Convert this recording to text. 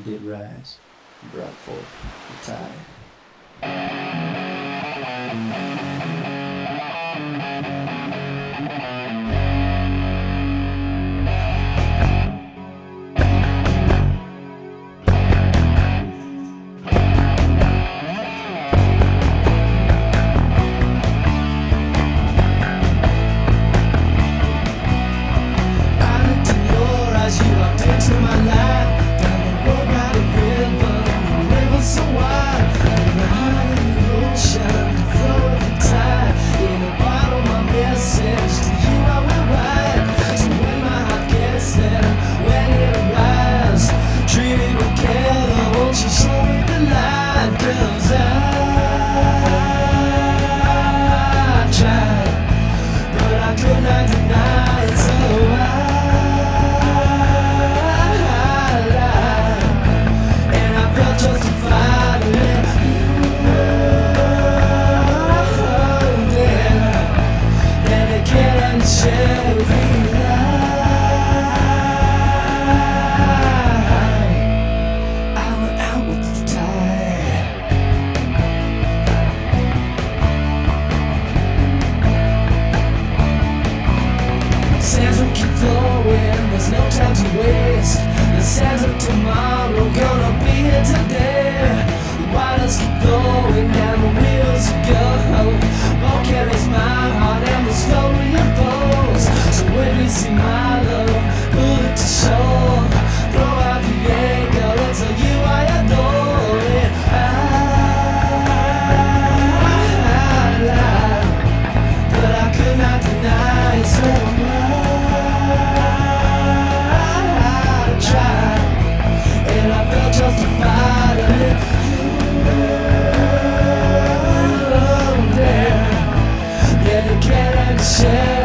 sun did rise and brought forth the tide. There's no time to waste. The sands of tomorrow gonna be here today. The waters keep going and the wheels go. Boat carries my heart and the story unfolds. So when you see my love, pull it to shore. Throw out the anchor and tell you I adore it. But I could not deny it so much. Justified in you, yeah, you can't share.